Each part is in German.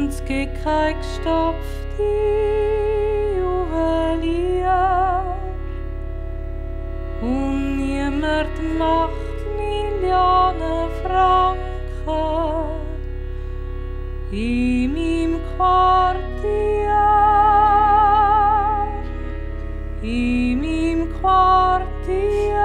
und es gibt kein gestopfte Juwelier und niemand macht Millionen Franken in meinem Quartier, in meinem Quartier.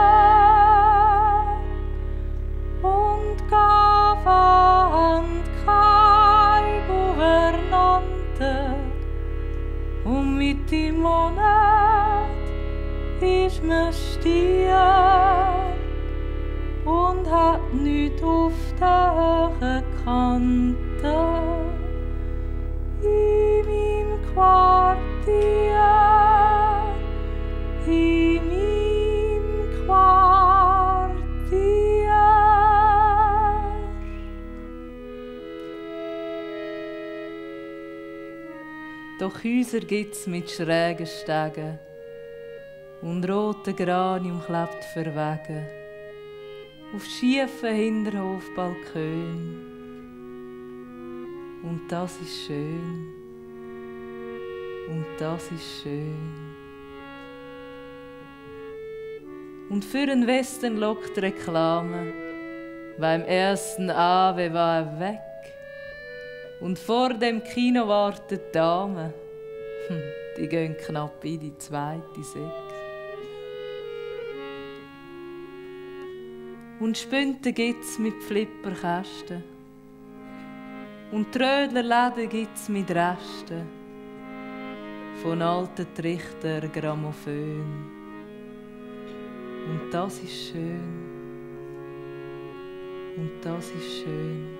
Und Gava und kein Gouvernante und mit dem Monat ist man Stier und hat nichts auf der hohen Kante in meinem Quartier, in meinem Quartier. Doch Häuser gibt's mit schrägen Stegen und roter Granium klebt verwegen auf schiefen Hinterhofbalkön. Und das ist schön, und das ist schön. Und für den Westen lockt Reklame, beim ersten Ave war er weg. Und vor dem Kino wartet Dame, die gehen knapp in die zweite Sek. Und Spünte gibt's mit Flipperkästen. Und Trödlerläden gibt's mit Resten von alten Trichter Grammophon. Und das ist schön. Und das ist schön.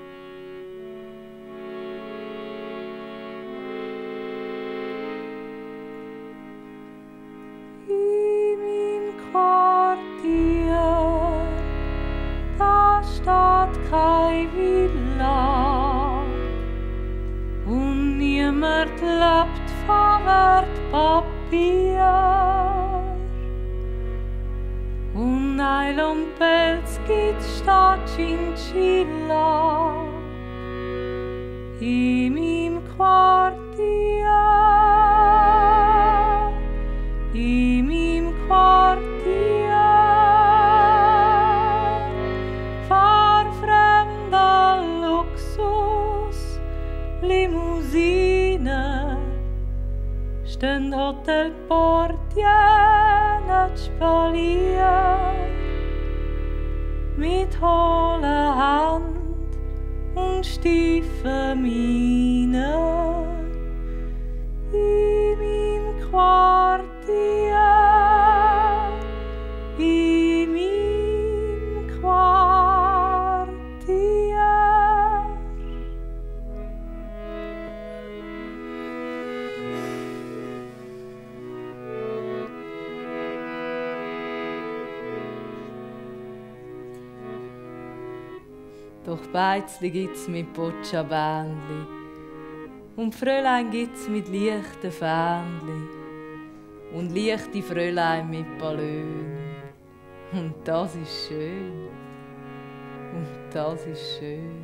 In meinem Quartier, da steht kein Villa und niemand lebt von Wertpapier. Und Nylonpelz gibt's statt Chinchilla in meinem Quartier, in meinem Quartier. Fahrfremder Luxus, Limousine, stehen Hotelportier nicht spalier, mit hohler Hand und stiefer Miene in meinem Quartier, in meinem Quartier. Doch Beizli gibt's mit Boccia-Bändli und Fröhlein gibt's mit leichten Fähnli und leichte Fröhlein mit Ballon. Und das ist schön. Und das ist schön.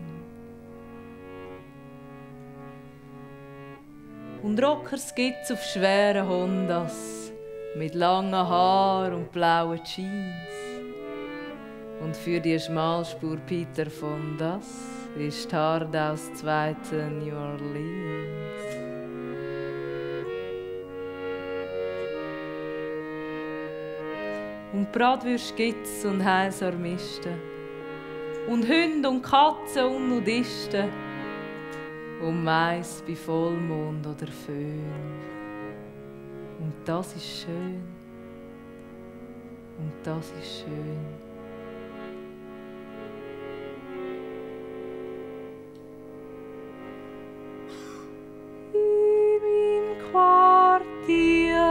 Und Rockers gibt's auf schweren Hondas mit langen Haaren und blauen Jeans. Und für die Schmalspur Peter von Das ist hart aus zweiten New Orleans. Und Bratwürste gibt's und Heißarmisten und Hunde und Katzen und Nudisten und Mais bei Vollmond oder Föhn. Und das ist schön. Und das ist schön. Quartier,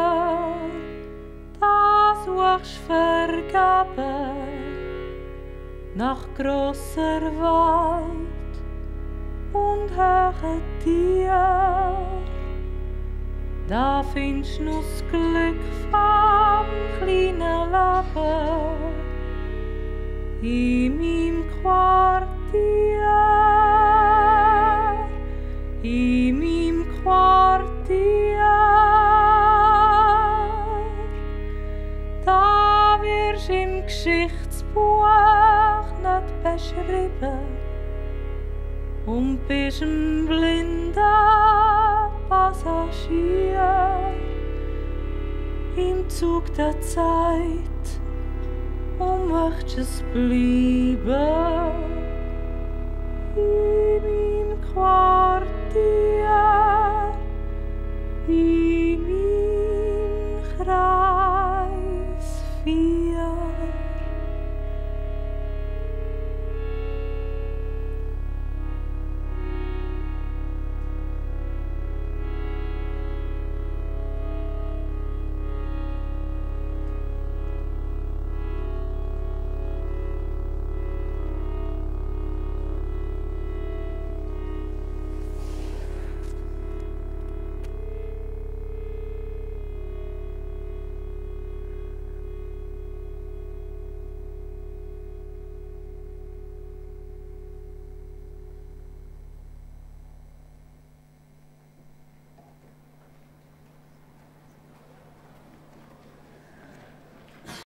da suchst vergeben nach grosser Wald und hohen Tier. Da findest du das Glück vom kleinen Leben in meinem Quartier. wirst im Geschichtsbuch nicht beschrieben und bist ein blinder Passagier im Zug der Zeit und möchtest es bleiben.